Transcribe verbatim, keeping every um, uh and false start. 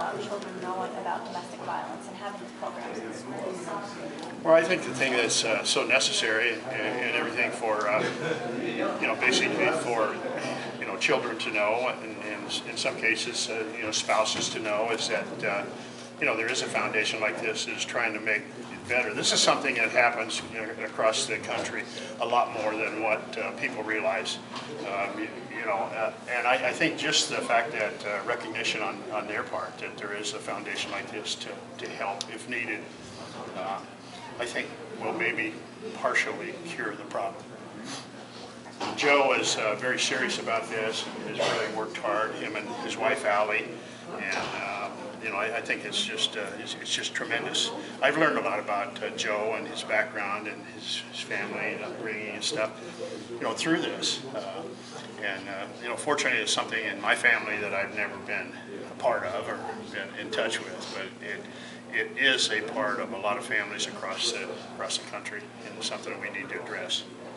um, children knowing about domestic violence and having these programs in schools? Well, I think the thing that's uh, so necessary and, and everything for, uh, you know, basically for, you know, children to know, and, and in some cases, uh, you know, spouses to know, is that, uh, you know, there is a foundation like this that is trying to make it better. This is something that happens, you know, across the country a lot more than what uh, people realize. Um, you, you know, uh, and I, I think just the fact that uh, recognition on, on their part that there is a foundation like this to, to help if needed, uh, I think will maybe partially cure the problem. Joe is uh, very serious about this, has really worked hard, him and his wife Allie, and uh, you know, I, I think it's just uh, it's, it's just tremendous. I've learned a lot about uh, Joe and his background and his, his family and upbringing and stuff, you know, through this. Uh, and uh, you know, fortunately, it's something in my family that I've never been a part of or been in touch with, but it it is a part of a lot of families across the across the country, and it's something that we need to address.